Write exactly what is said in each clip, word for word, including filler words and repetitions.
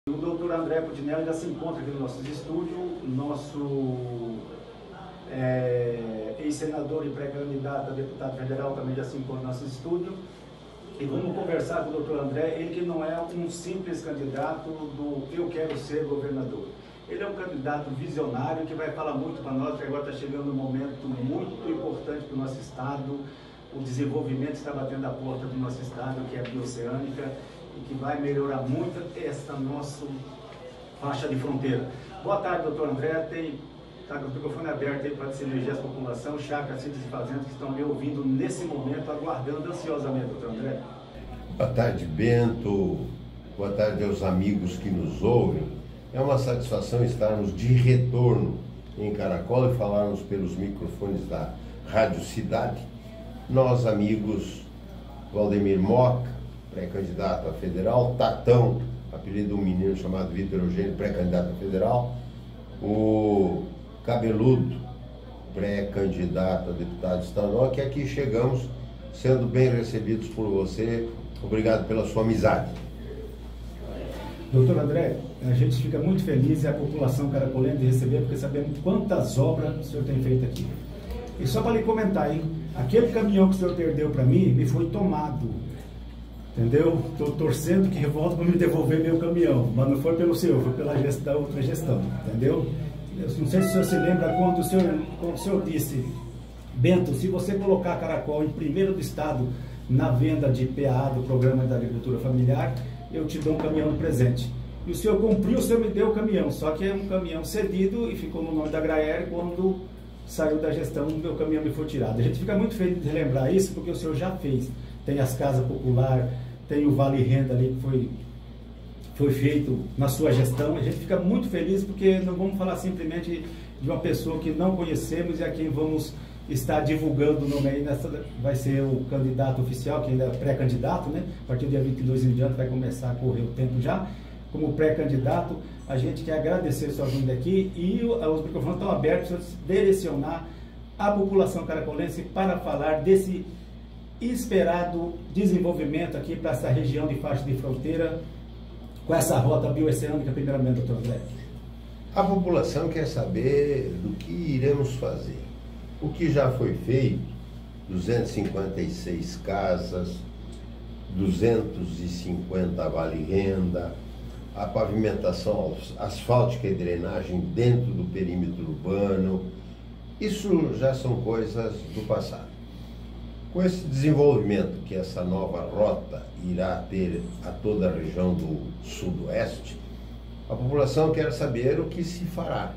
O doutor André Putinelli já se encontra aqui no nosso estúdio, nosso é, ex-senador e pré-candidato a deputado federal também já se encontra no nosso estúdio. E vamos conversar com o doutor André, ele que não é um simples candidato do eu quero ser governador. Ele é um candidato visionário que vai falar muito para nós, que agora está chegando um momento muito importante para o nosso estado. O desenvolvimento está batendo a porta do nosso estado, que é a Bioceânica, e que vai melhorar muito essa nossa faixa de fronteira. Boa tarde, doutor André. Tem, tá com o microfone aberto aí para se dirigir à população, chácaras, sítios e fazendas que estão me ouvindo nesse momento, aguardando ansiosamente, doutor André. Boa tarde, Bento. Boa tarde aos amigos que nos ouvem. É uma satisfação estarmos de retorno em Caracol e falarmos pelos microfones da Rádio Cidade. Nós, amigos, Valdemir Moca, pré-candidato a federal, Tatão, apelido de um menino chamado Vitor Eugênio, pré-candidato a federal, o Cabeludo, pré-candidato a deputado estadual, que aqui chegamos sendo bem recebidos por você. Obrigado pela sua amizade. Doutor André, a gente fica muito feliz e a população caracolense de receber, porque sabemos quantas obras o senhor tem feito aqui. E só para lhe comentar, hein, aquele caminhão que o senhor perdeu para mim, me foi tomado. Entendeu? Estou torcendo que volta para me devolver meu caminhão, mas não foi pelo senhor, foi pela gestão, outra gestão, entendeu? Eu não sei se o senhor se lembra quando o senhor, quando o senhor disse, Bento, se você colocar Caracol em primeiro do estado na venda de P A do Programa da Agricultura Familiar, eu te dou um caminhão de presente. E o senhor cumpriu, o senhor me deu o caminhão, só que é um caminhão cedido e ficou no nome da Graer. Quando saiu da gestão, o meu caminhão me foi tirado. A gente fica muito feliz de relembrar isso, porque o senhor já fez. Tem as casas populares, tem o Vale Renda ali que foi, foi feito na sua gestão. A gente fica muito feliz porque não vamos falar simplesmente de uma pessoa que não conhecemos e a quem vamos estar divulgando o nome aí. Nessa, vai ser o candidato oficial, que ainda é pré-candidato, né? A partir do dia vinte e dois em diante vai começar a correr o tempo já. Como pré-candidato, a gente quer agradecer a sua vinda aqui e os microfones estão abertos para direcionar a população caracolense para falar desse esperado desenvolvimento aqui para essa região de faixa de fronteira com essa rota bioceânica, primeiramente, doutor André. A população quer saber do que iremos fazer. O que já foi feito, duzentas e cinquenta e seis casas, duzentos e cinquenta vale renda, a pavimentação asfáltica e drenagem dentro do perímetro urbano, isso já são coisas do passado. Com esse desenvolvimento que essa nova rota irá ter a toda a região do sudoeste, a população quer saber o que se fará.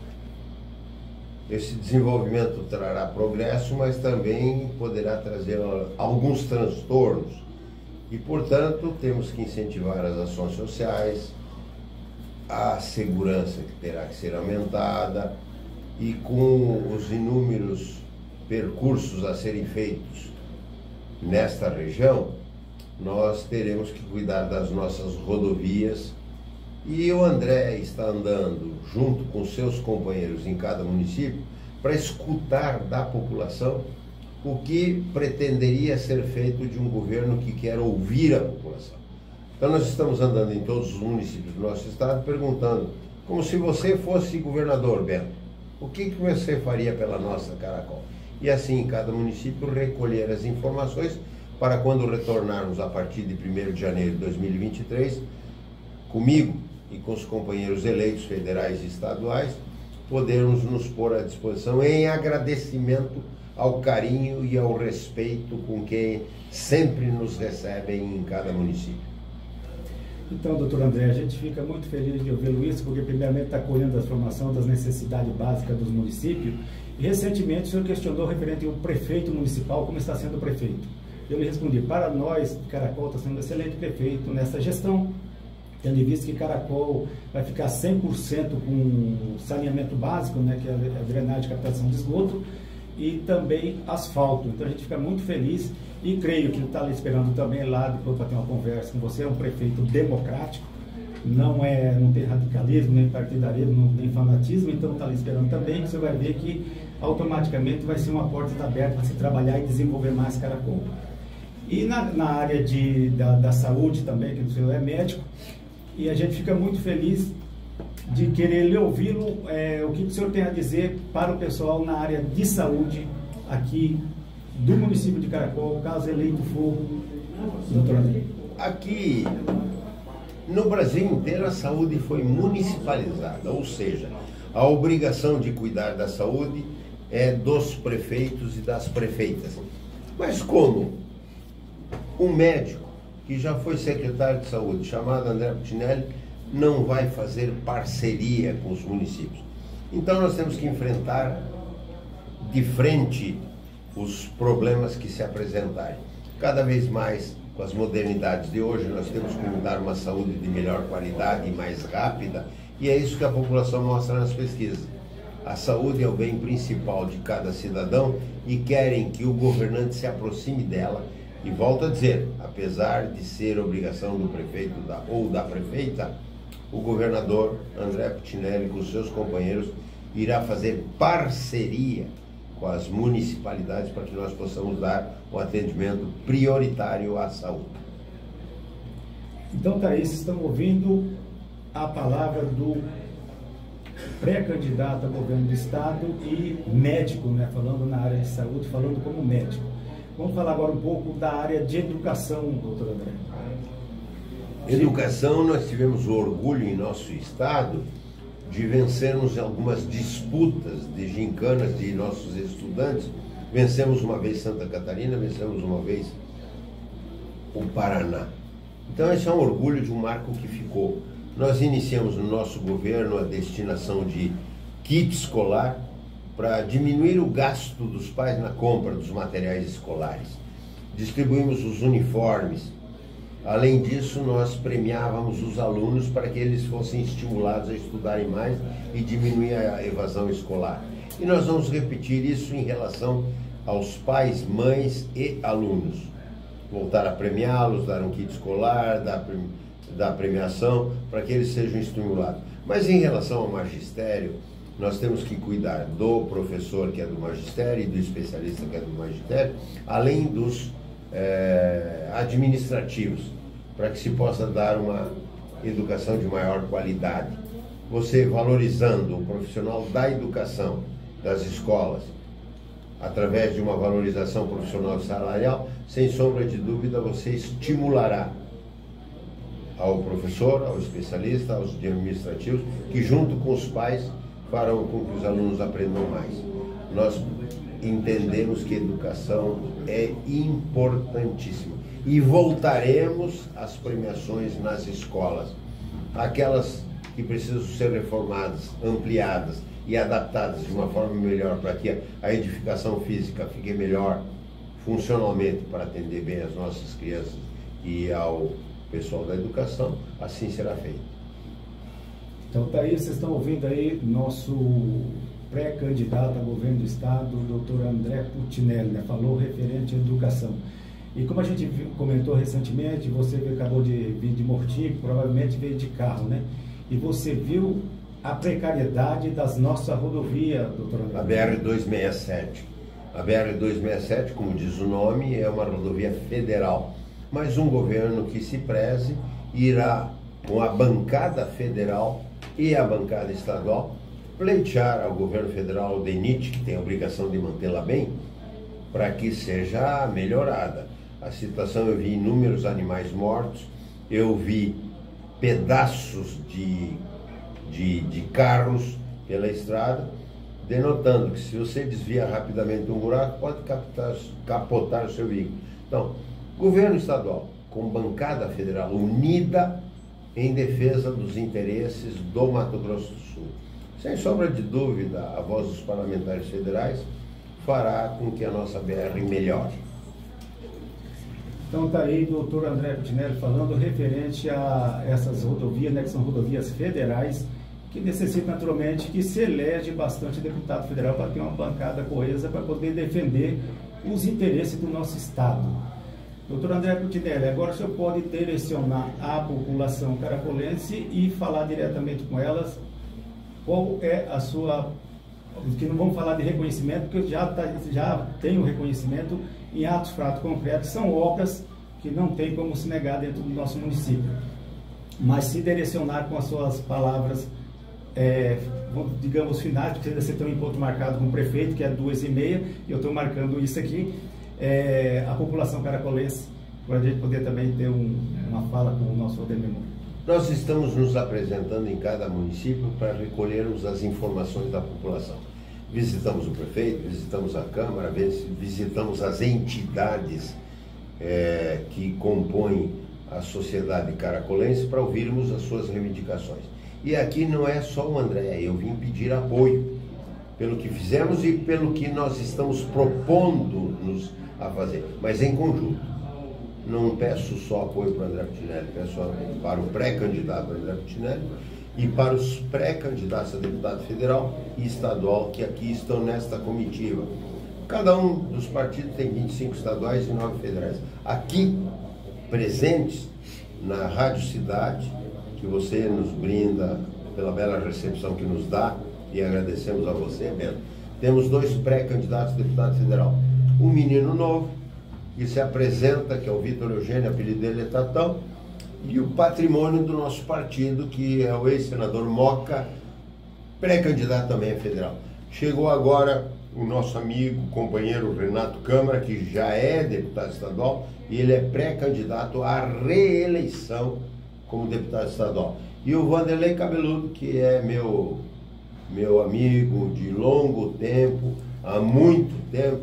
Esse desenvolvimento trará progresso, mas também poderá trazer alguns transtornos. E, portanto, temos que incentivar as ações sociais, a segurança que terá que ser aumentada, e com os inúmeros percursos a serem feitos nesta região, nós teremos que cuidar das nossas rodovias. E o André está andando junto com seus companheiros em cada município para escutar da população o que pretenderia ser feito de um governo que quer ouvir a população. Então nós estamos andando em todos os municípios do nosso estado perguntando, como se você fosse governador, Bento, o que, que você faria pela nossa Caracol? E assim, em cada município, recolher as informações para quando retornarmos a partir de primeiro de janeiro de dois mil e vinte e três, comigo e com os companheiros eleitos federais e estaduais, podermos nos pôr à disposição em agradecimento ao carinho e ao respeito com quem sempre nos recebem em cada município. Então, doutor André, a gente fica muito feliz de ouvi-lo isso, porque primeiramente está colhendo a formação das necessidades básicas dos municípios. E recentemente o senhor questionou referente ao prefeito municipal, como está sendo o prefeito. Eu lhe respondi, para nós, Caracol está sendo um excelente prefeito nessa gestão, tendo em vista que Caracol vai ficar cem por cento com saneamento básico, né, que é a drenagem e captação de esgoto, e também asfalto. Então a gente fica muito feliz e creio que está ali esperando também lá depois para ter uma conversa com você. É um prefeito democrático, não, é, não tem radicalismo, nem partidarismo, nem fanatismo, então está ali esperando também, que você vai ver que automaticamente vai ser uma porta aberta para se trabalhar e desenvolver mais Caracol. E na, na área de, da, da saúde também, que o senhor é médico, e a gente fica muito feliz de querer lhe ouvi-lo, é, o que o senhor tem a dizer para o pessoal na área de saúde aqui do município de Caracol, caso eleito for, doutor André. Aqui, no Brasil inteiro, a saúde foi municipalizada, ou seja, a obrigação de cuidar da saúde é dos prefeitos e das prefeitas. Mas como um médico que já foi secretário de saúde, chamado André Puccinelli, não vai fazer parceria com os municípios? Então nós temos que enfrentar de frente os problemas que se apresentarem. Cada vez mais, com as modernidades de hoje, nós temos que dar uma saúde de melhor qualidade e mais rápida, e é isso que a população mostra nas pesquisas. A saúde é o bem principal de cada cidadão e querem que o governante se aproxime dela. E volto a dizer, apesar de ser obrigação do prefeito da, ou da prefeita, o governador André Puccinelli, com seus companheiros, irá fazer parceria com as municipalidades para que nós possamos dar um atendimento prioritário à saúde. Então, Thaís, estamos ouvindo a palavra do pré-candidato a governo do estado e médico, né, falando na área de saúde, falando como médico. Vamos falar agora um pouco da área de educação, doutor André. Educação, nós tivemos o orgulho em nosso estado de vencermos algumas disputas de gincanas de nossos estudantes. Vencemos uma vez Santa Catarina, vencemos uma vez o Paraná. Então esse é um orgulho de um marco que ficou. Nós iniciamos no nosso governo a destinação de kit escolar para diminuir o gasto dos pais na compra dos materiais escolares. Distribuímos os uniformes. Além disso, nós premiávamos os alunos para que eles fossem estimulados a estudarem mais e diminuir a evasão escolar. E nós vamos repetir isso em relação aos pais, mães e alunos. Voltar a premiá-los, dar um kit escolar, dar, dar premiação para que eles sejam estimulados. Mas em relação ao magistério, nós temos que cuidar do professor que é do magistério e do especialista que é do magistério, além dos É, administrativos, para que se possa dar uma educação de maior qualidade. Você valorizando o profissional da educação, das escolas, através de uma valorização profissional salarial, sem sombra de dúvida você estimulará ao professor, ao especialista, aos administrativos, que junto com os pais farão com que os alunos aprendam mais. Nós entendemos que educação é importantíssima e voltaremos às premiações nas escolas, aquelas que precisam ser reformadas, ampliadas e adaptadas de uma forma melhor para que a edificação física fique melhor funcionalmente para atender bem as nossas crianças e ao pessoal da educação, assim será feito. Então tá aí, vocês estão ouvindo aí nosso pré-candidato a governo do estado, o doutor André Puccinelli, né? Falou referente à educação. E como a gente viu, comentou recentemente, você acabou de vir de Mortinho, provavelmente veio de carro, né? E você viu a precariedade das nossas rodovias, doutor André? A B R duzentos e sessenta e sete. A B R duzentos e sessenta e sete, como diz o nome, é uma rodovia federal, mas um governo que se preze irá, com a bancada federal e a bancada estadual, pleitear ao governo federal, o DENIT, que tem a obrigação de mantê-la bem, para que seja melhorada. A situação, eu vi inúmeros animais mortos, eu vi pedaços de, de, de carros pela estrada, denotando que se você desvia rapidamente um buraco, pode captar, capotar o seu veículo. Então, governo estadual, com bancada federal unida em defesa dos interesses do Mato Grosso do Sul. Sem sombra de dúvida, a voz dos parlamentares federais fará com que a nossa B R melhore. Então está aí o doutor André Puccinelli falando referente a essas rodovias, né, que são rodovias federais, que necessitam naturalmente que se elege bastante deputado federal para ter uma bancada coesa para poder defender os interesses do nosso estado. Doutor André Puccinelli, agora o senhor pode direcionar à população caracolense e falar diretamente com elas qual é a sua, que não vamos falar de reconhecimento, porque já, tá, já tem o reconhecimento em atos, fatos concretos, são obras que não tem como se negar dentro do nosso município. mas se direcionar com as suas palavras, é, digamos, finais, porque você tem um encontro marcado com o prefeito, que é duas e meia, e eu estou marcando isso aqui, é, a população caracolense, para a gente poder também ter um, uma fala com o nosso Aldemir Moura. Nós estamos nos apresentando em cada município para recolhermos as informações da população. Visitamos o prefeito, visitamos a Câmara, visitamos as entidades é, que compõem a sociedade caracolense para ouvirmos as suas reivindicações. E aqui não é só o André, eu vim pedir apoio pelo que fizemos e pelo que nós estamos propondo-nos a fazer, mas em conjunto. Não peço só apoio para o André Putinelli, peço para o pré-candidato André Putinelli e para os pré-candidatos a deputado federal e estadual que aqui estão nesta comitiva. Cada um dos partidos tem vinte e cinco estaduais e nove federais. Aqui, presentes na Rádio Cidade, que você nos brinda pela bela recepção que nos dá, e agradecemos a você, Bento. Temos dois pré-candidatos a deputado federal. Um menino novo, que se apresenta, que é o Vitor Eugênio, apelido dele é Tatão, e o patrimônio do nosso partido, que é o ex-senador Moca, pré-candidato também a federal. Chegou agora o nosso amigo, companheiro Renato Câmara, que já é deputado estadual, e ele é pré-candidato à reeleição como deputado estadual. E o Vanderlei Cabeludo, que é meu, meu amigo de longo tempo, há muito tempo,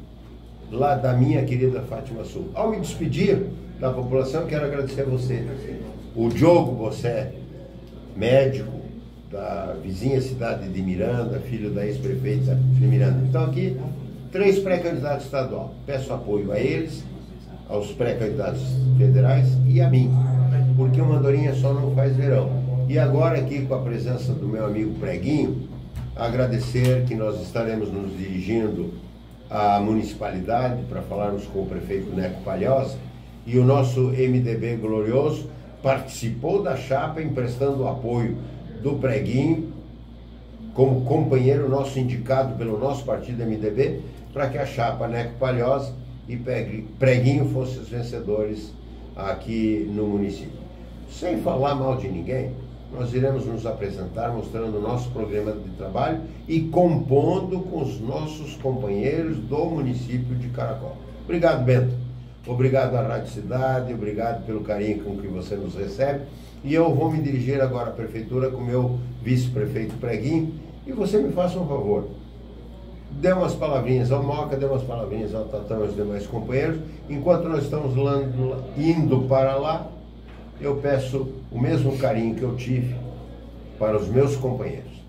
lá da minha querida Fátima Sul. Ao me despedir da população, quero agradecer a você. O Diogo Bossé, médico da vizinha cidade de Miranda, filho da ex-prefeita de Miranda. Então aqui, três pré-candidatos estadual. Peço apoio a eles, aos pré-candidatos federais e a mim, porque uma andorinha só não faz verão. E agora aqui com a presença do meu amigo Preguinho, agradecer que nós estaremos nos dirigindo à municipalidade para falarmos com o prefeito Neco Palhoça, e o nosso M D B glorioso participou da chapa emprestando o apoio do Preguinho como companheiro nosso indicado pelo nosso partido M D B para que a chapa Neco Palhoça e Preguinho fossem os vencedores aqui no município. Sem falar mal de ninguém, nós iremos nos apresentar mostrando o nosso programa de trabalho e compondo com os nossos companheiros do município de Caracol. Obrigado, Bento. Obrigado à Rádio Cidade, obrigado pelo carinho com que você nos recebe. E eu vou me dirigir agora à prefeitura com o meu vice-prefeito Preguinho. E você me faça um favor. Dê umas palavrinhas ao Moca, dê umas palavrinhas ao Tatão e aos demais companheiros. Enquanto nós estamos lá, indo para lá, eu peço o mesmo carinho que eu tive para os meus companheiros.